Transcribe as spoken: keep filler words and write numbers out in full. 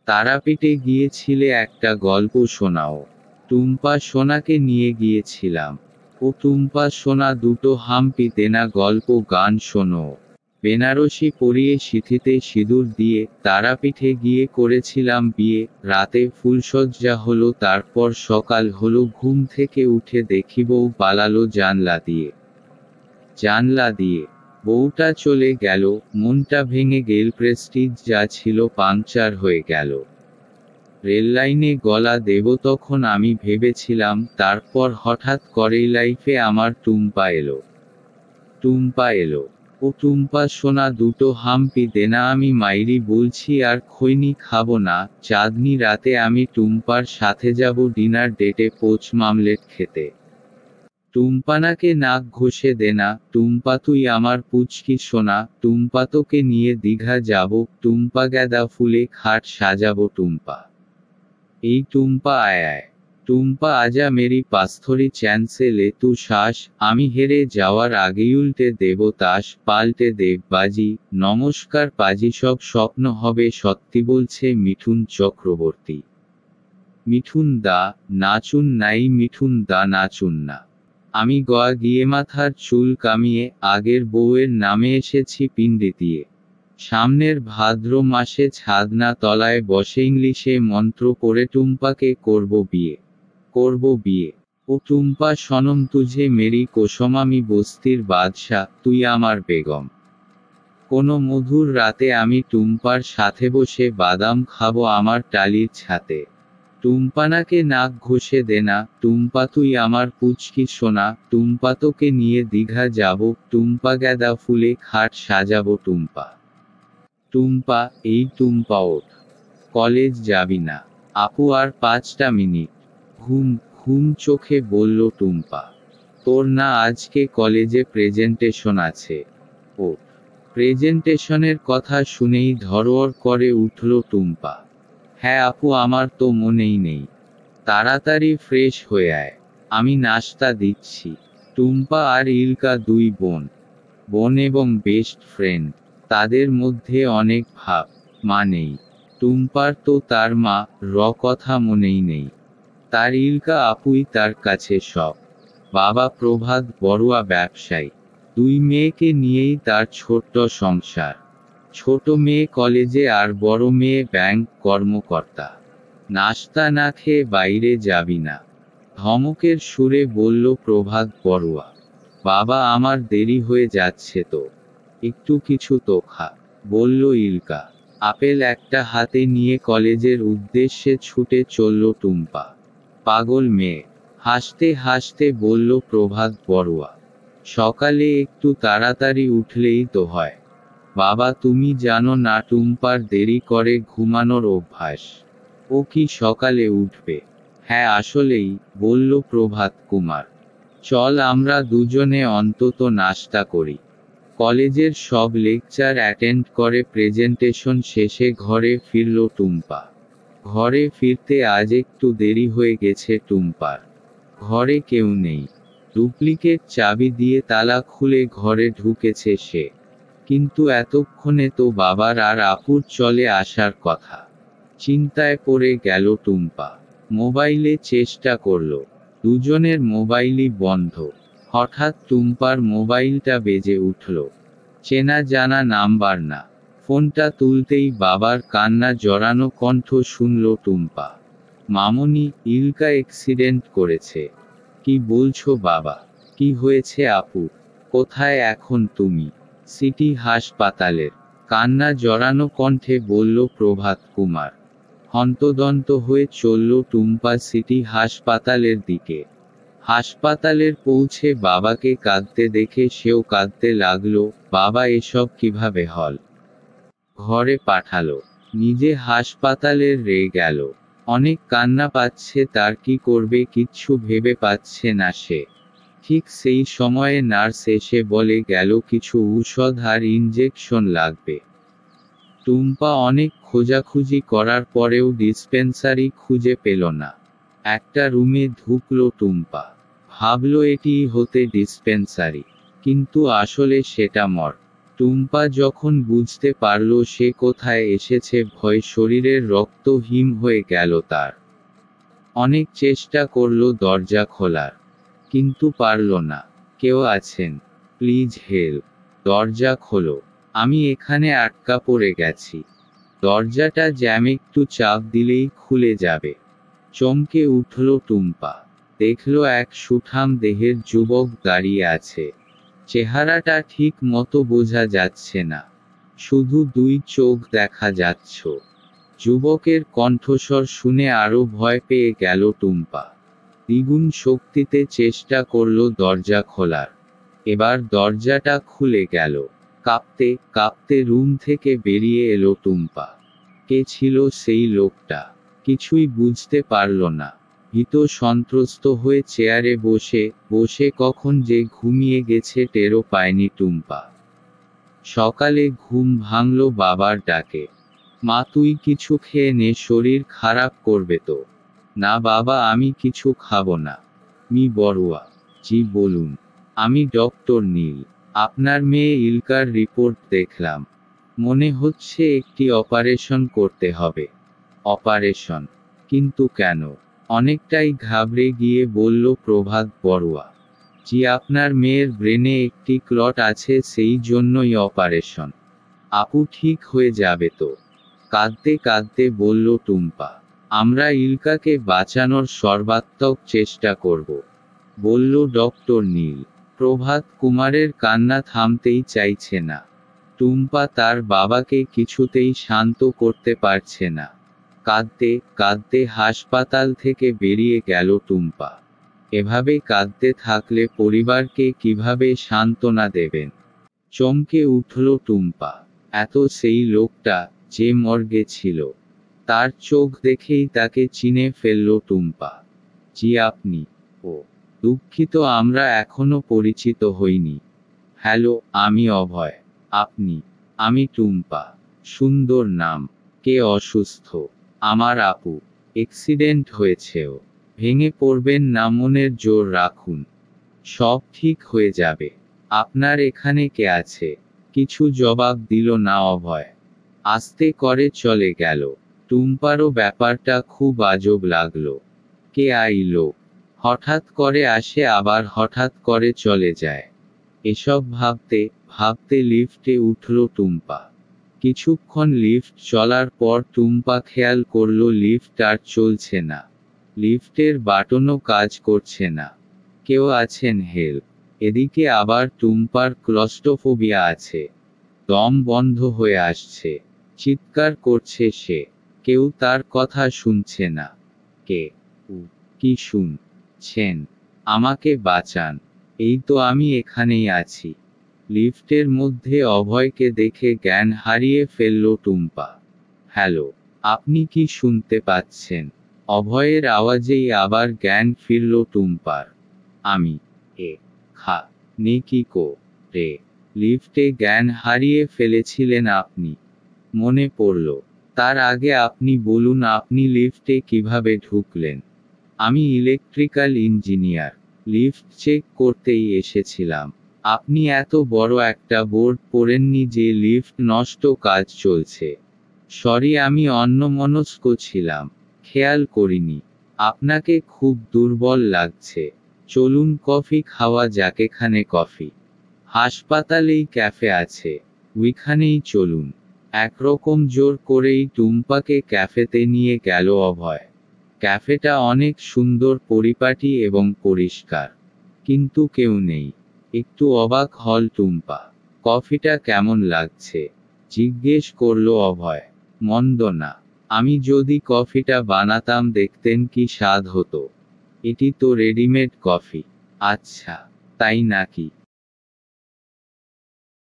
তারাপীঠে গিয়েছিলে একটা গল্প শোনাও। টুম্পা সোনাকে নিয়ে গিয়েছিলাম। ও টুম্পা সোনা দুটো হাম্পি দেনা গল্প গান শোনো। বেনারসি পরিয়ে সিঁথিতে সিঁদুর দিয়ে তারাপীঠে গিয়ে করেছিলাম বিয়ে। রাতে ফুলসজ্জা হলো, তারপর সকাল হলো, ঘুম থেকে উঠে দেখি বউ পালালো জানলা দিয়ে। জানলা দিয়ে বউটা চলে গেল, মনটা ভেঙে গেল, প্রেস্টিজ যা ছিল পাংচার হয়ে গেল। রেললাইনে গলা দেব তখন আমি ভেবেছিলাম, তারপর হঠাৎ করেই লাইফে আমার টুম্পা এলো। টুম্পা এলো। ও টুম্পা সোনা দুটো হাম্পি দেনা আমি মাইরি বলছি আর খৈনি খাবো না। চাঁদনি রাতে আমি টুম্পার সাথে যাব ডিনার ডেটে পোচ মামলেট খেতে। টুম্পানাকে নাক ঘষে দেনা, টুম্পা তুই আমার পুচকি সোনা। টুম্পা তোকে নিয়ে দীঘা যাব, টুম্পা গাঁদা ফুলে খাট সাজাবো টুম্পা। এই টুম্পা আয় আয়। টুম্পা আজা মেরি পাস্থরি চ্যান্সে লে তু শ্বাস। আমি হেরে যাওয়ার আগেই উল্টে দেব তাস, পাল্টে দেব বাজি। নমস্কার পাজি, সব স্বপ্ন হবে সত্যি বলছে মিঠুন চক্রবর্তী। মিঠুন দা নাচুন নাই, মিঠুন দা নাচুন না। আমি গোয়া গিয়ে মাথার চুল কামিয়ে আগের বউয়ের নামে এসেছি পিণ্ডি দিয়ে। সামনের ভাদ্র মাসে ছাদনা তলায় বসে ইংলিশে মন্ত্র পড়ে টুম্পাকে করব বিয়ে। করব বিয়ে। ও টুম্পা সনম তুঝে মেরি কোসম, আমি বস্তির বাদশা, তুই আমার বেগম। কোনো মধুর রাতে আমি টুম্পার সাথে বসে বাদাম খাবো আমার টালির ছাতে। টুম্পানাকে নাক ঘষে দেনা, টুম্পা তুই আমার পুচকি সোনা। টুম্পা তোকে নিয়ে দীঘা যাব, টুম্পা গাঁদা ফুলে খাট সাজাবো টুম্পা। টুম্পা এই টুম্পা ওঠ। কলেজ যাবি না? আপু আর পাঁচটা মিনিট। ঘুম ঘুম চোখে বলল টুম্পা। তোর না আজকে কলেজে প্রেজেন্টেশন আছে? ও প্রেজেন্টেশনের কথা শুনেই ধড়োড় করে উঠল টুম্পা। হ্যাঁ আপু, আমার তো মনেই নেই। তাড়াতাড়ি ফ্রেশ হয়ে আয়, আমি নাস্তা দিচ্ছি। টুম্পা আর ইলকা দুই বোন। বোন এবং বেস্ট ফ্রেন্ড। তাদের মধ্যে অনেক ভাব। মা নেই টুম্পার, তো তার মা র কথা মনেই নেই। তার ইলকা আপুই তার কাছে সব। বাবা প্রভাত বড়ুয়া ব্যবসায়ী। দুই মেয়েকে নিয়েই তার ছোট্ট সংসার। ছোট মেয়ে কলেজে আর বড় মেয়ে ব্যাংক কর্মকর্তা। নাস্তা না খেয়ে বাইরে যাবি না? ধমকের সুরে বলল প্রভাত বড়ুয়া। বাবা আমার দেরি হয়ে যাচ্ছে তো, একটু কিছু তো খা, বলল ইলকা। আপেল একটা হাতে নিয়ে কলেজের উদ্দেশ্যে ছুটে চলল টুম্পা। পাগল মেয়ে, হাসতে হাসতে বলল প্রভাত বড়ুয়া। সকালে একটু তাড়াতাড়ি উঠলেই তো হয়। বাবা তুমি জানো না টুম্পার দেরি করে ঘুমানোর অভ্যাস। ও কি সকালে উঠবে? হ্যাঁ আসলেই, বলল প্রভাত কুমার। চল আমরা দুজনে অন্তত নাস্তা করি। কলেজের সব লেকচার অ্যাটেন্ড করে প্রেজেন্টেশন শেষে ঘরে ফিরল টুম্পা। ঘরে ফিরতে আজ একটু দেরি হয়ে গেছে টুম্পার। ঘরে কেউ নেই। ডুপ্লিকেট চাবি দিয়ে তালা খুলে ঘরে ঢুকেছে সে। কিন্তু এতক্ষণে তো বাবার আর আপুর চলে আসার কথা। চিন্তায় পড়ে গেল টুম্পা। মোবাইলে চেষ্টা করল, দুজনের মোবাইলই বন্ধ। হঠাৎ টুম্পার মোবাইলটা বেজে উঠল। চেনা জানা নাম্বার না। ফোনটা তুলতেই বাবার কান্না জড়ানো কণ্ঠ শুনল টুম্পা। মামুনি, ইলকা অ্যাক্সিডেন্ট করেছে। কি বলছো বাবা? কি হয়েছে আপু? কোথায় এখন তুমি? সিটি হাসপাতালের। কান্না জড়ানো কণ্ঠে বলল প্রভাত কুমার। হন্তদন্ত হয়ে চলল টুম্পা সিটি হাসপাতালের দিকে। হাসপাতালের পৌঁছে বাবাকে কাঁদতে দেখে সেও কাঁদতে লাগলো। বাবা এসব কিভাবে হল? ঘরে পাঠালো, নিজে হাসপাতালের রে গেল। অনেক কান্না পাচ্ছে তার, কি করবে কিচ্ছু ভেবে পাচ্ছে না সে। ঠিক সেই সময়ে নার্স এসে বলে গেল কিছু ঔষধ আর ইনজেকশন লাগবে। টুম্পা অনেক খোঁজাখুঁজি করার পরেও ডিসপেন্সারি খুঁজে পেল না। একটা রুমে ঢুকলো টুম্পা। ভাবল এটিই হতে ডিসপেন্সারি, কিন্তু আসলে সেটা মর্গ। টুম্পা যখন বুঝতে পারল সে কোথায় এসেছে ভয় শরীরের রক্ত হিম হয়ে গেল তার। অনেক চেষ্টা করল দরজা খোলার, কিন্তু পারল না। কেউ আছেন? প্লিজ হেল্প, দরজা খোলো, আমি এখানে আটকা পড়ে গেছি। দরজাটা জ্যাম, একটু চাপ দিলেই খুলে যাবে। চমকে উঠল টুম্পা, দেখল এক সুঠাম দেহের যুবক দাঁড়িয়ে আছে। চেহারাটা ঠিক মতো বোঝা যাচ্ছে না, শুধু দুই চোখ দেখা যাচ্ছ। যুবকের কণ্ঠস্বর শুনে আরো ভয় পেয়ে গেল টুম্পা। দ্বিগুণ শক্তিতে চেষ্টা করল দরজা খোলার। এবার দরজাটা খুলে গেল। কাঁপতে কাঁপতে রুম থেকে বেরিয়ে এলো টুম্পা। কে ছিল সেই লোকটা? কিছুই বুঝতে পারল না। ভীত সন্ত্রস্ত হয়ে চেয়ারে বসে বসে কখন যে ঘুমিয়ে গেছে টেরও পায়নি টুম্পা। সকালে ঘুম ভাঙল বাবার ডাকে। মা, তুই কিছু খেয়ে নে, শরীর খারাপ করবে তো। না বাবা, আমি কিছু খাবো না। মি বড়ুয়া জি বলুন। আমি ডক্টর নীল। আপনার মেয়ে ইলকার রিপোর্ট দেখলাম। মনে হচ্ছে একটি অপারেশন করতে হবে। অপারেশন? কিন্তু কেন? অনেকটাই ঘাবড়ে গিয়ে বলল প্রভাত বড়ুয়া। জি, আপনার মেয়ের ব্রেনে একটি ক্লট আছে, সেই জন্যই অপারেশন। আপু ঠিক হয়ে যাবে তো? কাঁদতে কাঁদতে বলল টুম্পা। আমরা ইলকাকে বাঁচানোর সর্বাত্মক চেষ্টা করব, বলল ডক্টর নীল। প্রভাত কুমারের কান্না থামতেই চাইছে না। টুম্পা তার বাবাকে কিছুতেই শান্ত করতে পারছে না। কাঁদতে কাঁদতে হাসপাতাল থেকে বেরিয়ে গেল টুম্পা। এভাবে কাঁদতে থাকলে পরিবারকে কিভাবে সান্ত্বনা দেবেন? চমকে উঠল টুম্পা। এত সেই লোকটা যে মর্গে ছিল। তার চোখ দেখেই তাকে চিনে ফেলল টুম্পা। জি আপনি? ও দুঃখিত, আমরা এখনো পরিচিত হইনি। হ্যালো, আমি অভয়। আপনি? আমি টুম্পা। সুন্দর নাম। কে অসুস্থ? আমার আপু। অ্যাক্সিডেন্ট হয়েছেও। ভেঙে পড়বেন না, মনের জোর রাখুন, সব ঠিক হয়ে যাবে। আপনার এখানে কে আছে? কিছু জবাব দিল না অভয়। আস্তে করে চলে গেল। টুম্পারও ব্যাপারটা খুব আজব লাগলো। কে আইলো? হঠাৎ করে আসে আবার হঠাৎ করে চলে যায়। এসব ভাবতে ভাবতে লিফটে উঠল টুম্পা। কিছুক্ষণ লিফট চলার পর টুম্পা খেয়াল করল লিফট আর চলছে না। লিফটের বাটনও কাজ করছে না। কেউ আছেন? হেল্প। এদিকে আবার টুম্পার ক্লস্ট্রোফোবিয়া আছে। দম বন্ধ হয়ে আসছে। চিৎকার করছে সে। কেউ তার কথা শুনছে না। কে? উ কি শুনছেন? আমাকে বাঁচান। এই তো আমি এখানেই আছি। লিফটের মধ্যে অভয়কে দেখে জ্ঞান হারিয়ে ফেলল টুম্পা। হ্যালো, আপনি কি শুনতে পাচ্ছেন? অভয়ের আওয়াজেই আবার জ্ঞান ফিরল টুম্পার। আমি এ খা নে কি কো রে? লিফটে জ্ঞান হারিয়ে ফেলেছিলেন আপনি? মনে পড়ল। তার আগে আপনি বলুন, আপনি লিফটে কিভাবে ঢুকলেন? আমি ইলেকট্রিক্যাল ইঞ্জিনিয়ার। লিফট চেক করতেই এসেছিলাম। আপনি এত বড় একটা বোর্ড পড়েননি যে লিফট নষ্ট, কাজ চলছে? সরি, আমি অন্যমনস্ক ছিলাম, খেয়াল করিনি। আপনাকে খুব দুর্বল লাগছে। চলুন কফি খাওয়া যাক। এখানে কফি? হাসপাতালেই ক্যাফে আছে, ওইখানেই চলুন। একরকম জোর করেই টুম্পাকে ক্যাফেতে নিয়ে গেল অভয়। ক্যাফেটা অনেক সুন্দর, পরিপাটি এবং পরিষ্কার, কিন্তু কেউ নেই। একটু অবাক হল টুম্পা। কফিটা কেমন লাগছে? জিজ্ঞেস করল অভয়। মন্দ না। আমি যদি কফিটা বানাতাম দেখতেন কি স্বাদ হতো। এটি তো রেডিমেড কফি। আচ্ছা, তাই নাকি?